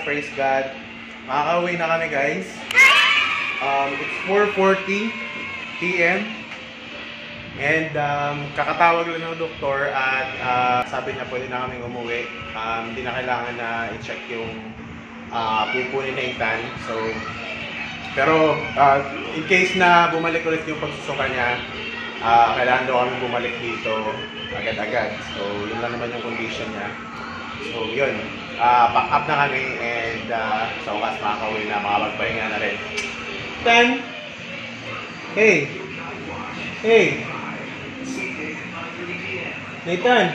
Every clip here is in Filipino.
praise God. Makakauwi na kami guys. It's 4:40 PM. And kakatawag lang ng doktor at sabi niya pwede na kaming umuwi. Hindi na kailangan na i-check yung pupo ni Nathan. So, pero in case na bumalik ulit yung pagsusuka niya, kailangan daw kami bumalik dito agad-agad. So, yun lang naman yung condition niya. So, yun. Pack up na kami and sa wakas makakauwi na, makapagpahinga na rin. Then, hey! Hey! Nathan!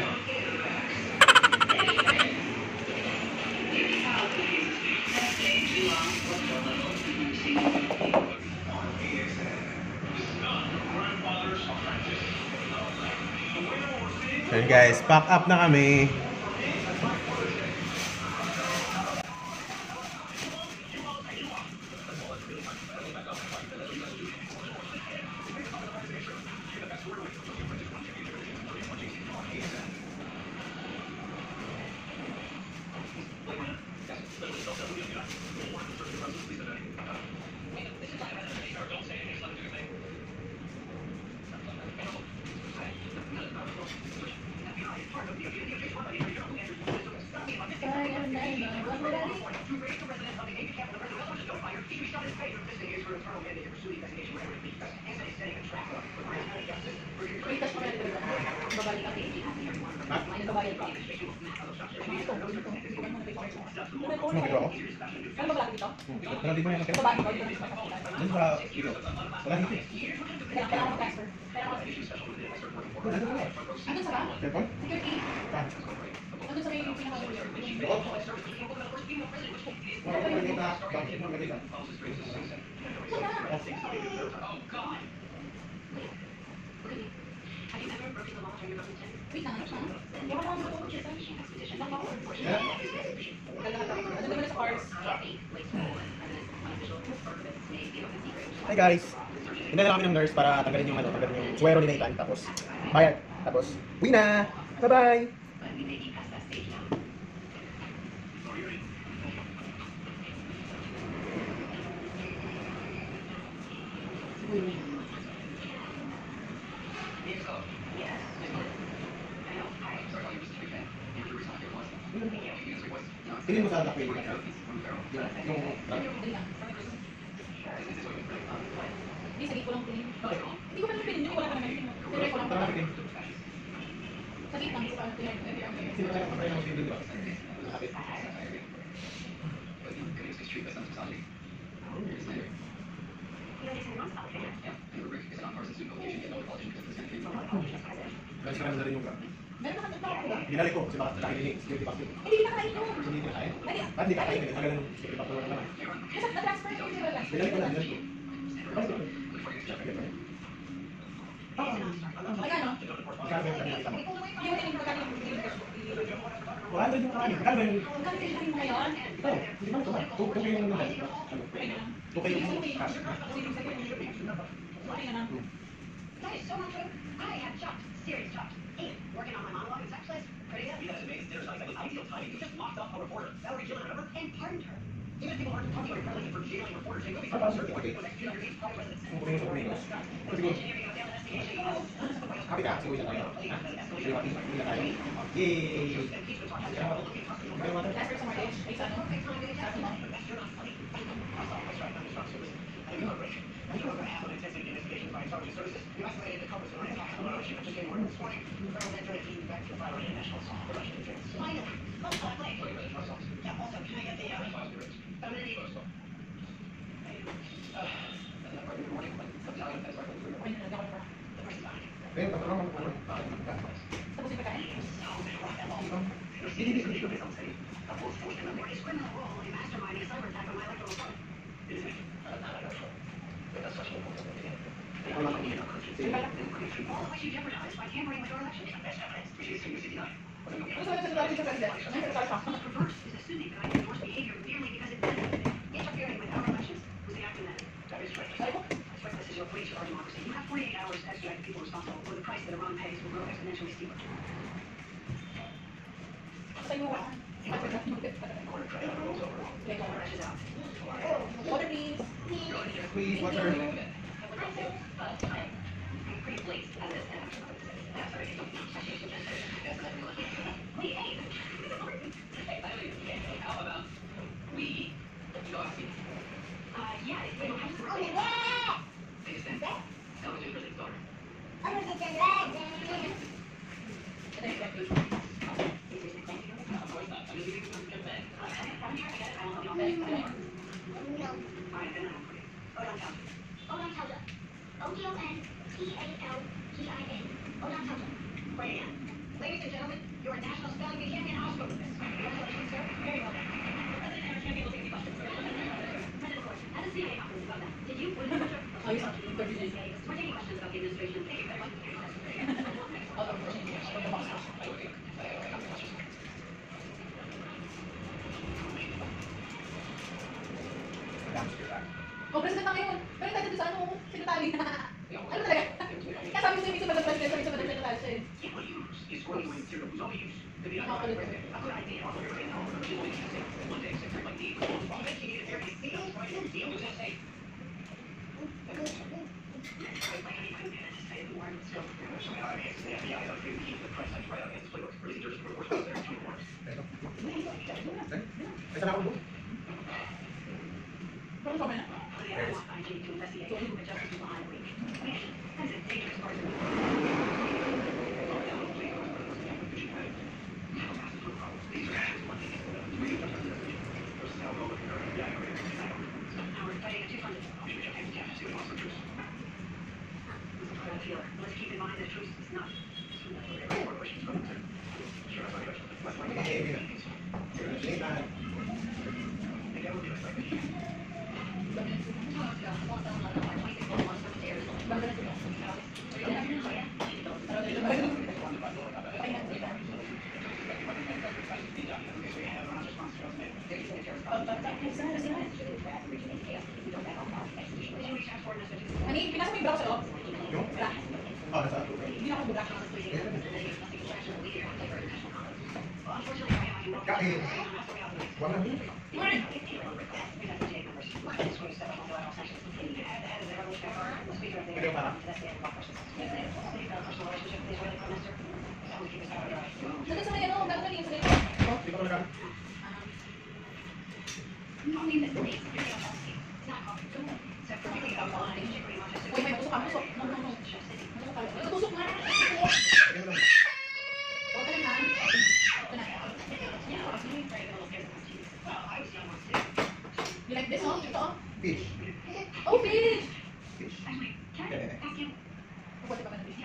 So guys, pack up na kami. Hi guys! Hinala kami ng nurse para tanggalin yung suwero ni Nathan, tapos bayad, tapos uwi na! Bye-bye! Tingin mo sa atak pwede ka? Hindi, sige ko lang tingin. Hindi ko pa naman pinindin, wala ka naman. Pero ko lang pa. Sige, tangis pa. Sino tayo kapag ng pinindin ba? Kasi ka na rin yung gamit. Binalik ko, kasi baka nakakinig, security factor. Hindi nakakain ko. Hindi ka kaya? Ba't hindi ka kaya? Nagtanggal ng security factor naman. Na-transfer ko yung relax. Binalik ko na, binalik ko. Magkano? Magkano yung nakikita mo? Hindi mo tingin magkano yung Wala na yung karami. Magkano yung... magkano tingin mo ngayon? Ito, hindi man ito. 2K yung nila. 2K yung cash. Okay na lang. That is so much work. I have chopped, serious chopped. And working on my monologue and sex list. Pretty good. You guys amazed dinner tonight. That was ideal timing. You just locked up a reporter, Valerie Gillen, remember? And pardoned her. Even if people aren't talking about your for jailing reporters, they will be Happy ka, siguro siya tayo. Hindi na tayo. Yay! Transfer sa mortgage. Ay, sa ano? Sa ano? Tapos yung pagkain? You have 48 hours to extract the people responsible for the price that Iran pays will grow exponentially steeper. Sa iyo, Water, please. Please, water. Pretty pleased at this. How about we go out? Yeah, it's been a Ladies and gentlemen, you're a national spelling bee champion Oscar. Congratulations, sir. Very well done. President and our champion will take the questions. President, of course, as a CA officer about that, did you win the measure? Oh, you're talking about the We're taking questions about the administration. Thank you very much. Oh, president na ngayon. Pero tayo sa ano, secretary. Ano talaga? Kaya sabi ko sa ibig sa president, sabi sa secretary siya eh. Ito na ako doon. Ano ba na? Let's keep in mind that truth is not. Ani, pinasa mo yung brown sa loob? Yung? Wala. Oh, nasa ako. Hindi na ako budak. Kain. Wala mo. Video pa na. Saan sa may ano? Bago na yung sa Oh, di ko na nagamit. Uy, may tusok ka, tusok. No, no, no. Tusok ka. Tusok nga. Video na. Huwag ka lang ha. Ito na. You like this, oh? Ito, oh? Fish. Oh, fish! Fish. Pwede pa ba na fish?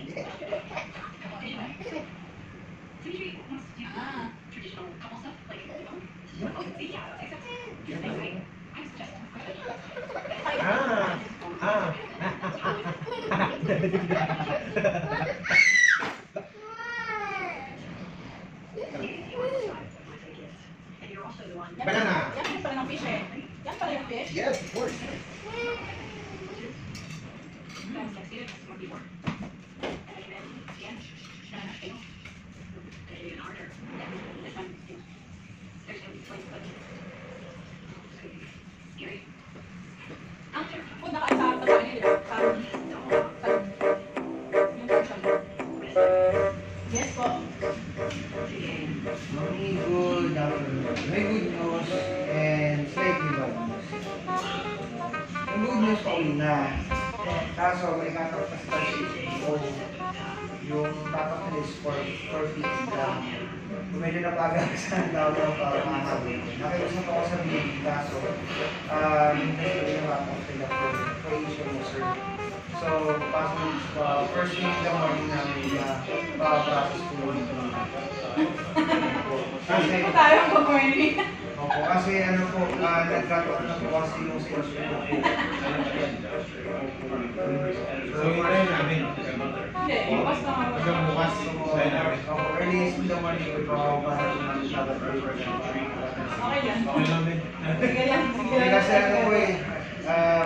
Ah. Traditional couple stuff, like, and you're also the one. Banana. Yan pala ng fish eh. Yan pala yung fish. Yes, of course. That's succeeded, that's more people. And then, again, even harder. This one, there's no place, but scary. Out there. Kung nakaisa ang tabahan niya, di ba? Parang, yung version. Yes po. May good news and slightly bad news. Ang good news pa una, kaso may kakapastasyon yung dapat na is for 50 lang. Medyo napagagasan daw para makakawin. Nakiusap ako sa meeting kaso hindi na ako sila for issue mo sir. So, first week lang morning namin na pa-process ko ulit ng kasi, Ito tayo ang good-morning. opo, kasi ano po, nagkataon na po kasi yung schedule ko po. So, hintayin namin. Hindi, bukas na nga. Hanggang bukas. Hintayin namin. Opo, earliest in the morning ko pa ako pasok ng dapat paper. Okay yan. Okay lang din. Sige lang, sige lang. Kasi ano po eh,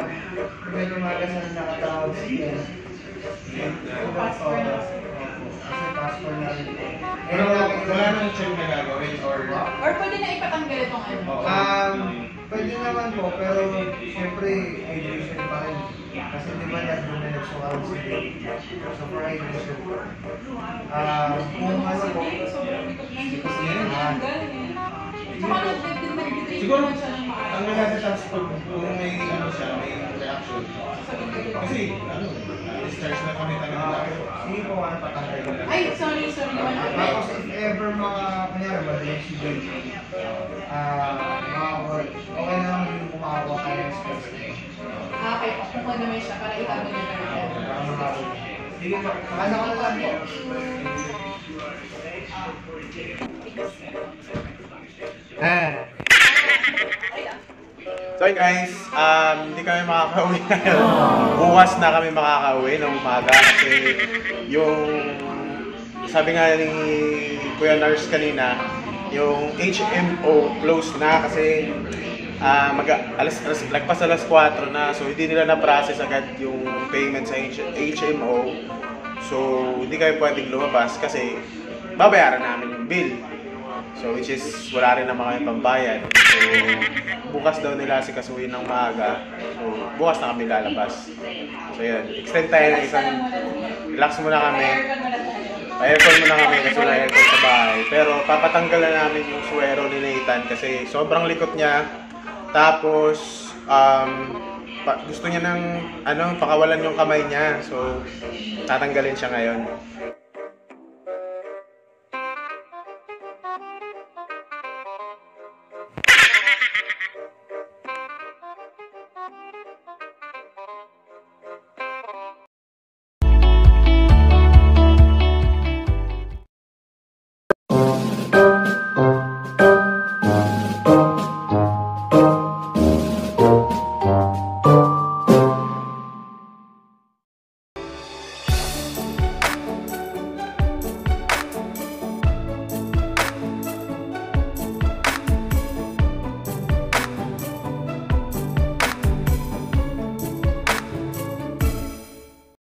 medyo magas na nakatawag siya. Bukas, Opo. Bruno. kasi passport na rin. Pero wala nang check na gagawin or... Or pwede na ipatanggal itong ano. Pwede naman po, pero siyempre, hydration pa rin. Kasi di ba nandun na nagsukaroon si Dave. So for hydration po. Kung ano po, Sobrang likot na hindi ko Kasi siya yan. natanggal eh. Tsaka nag-degrade Siguro, naman siya ng ang maaga. nasa task kung may ano siya, may reaction. Kasi, ano, discharge na kami tayo ng laki. sige po, ano patanggal ko lang. Ay, sorry. Tapos if ever mga, kunyari, madaling si Dave, okay na lang yung kumakawa tayo ng stress. Okay po, kung ano may siya, para itago niya na rin. Para makakawa. Sige po, ano ka na lang po. So guys, hindi kami makakauwi ngayon. Bukas na kami makakauwi ng umaga kasi yung sabi nga ni Kuya Nars kanina, yung HMO closed na kasi lagpas alas 4 na, so hindi nila na-process agad yung payment sa HMO. So hindi kami pwedeng lumabas kasi babayaran namin yung bill. So which is wala rin naman kami pambayad. So bukas daw nila si kasuhin ng maaga. So bukas na kami lalabas. So yun, extend tayo ng isang relax muna kami. Pa-aircon muna kami kasi wala aircon sa bahay. Pero papatanggal na namin yung suwero ni Nathan kasi sobrang likot niya. Tapos gusto niya ng pakawalan yung kamay niya. So tatanggalin siya ngayon.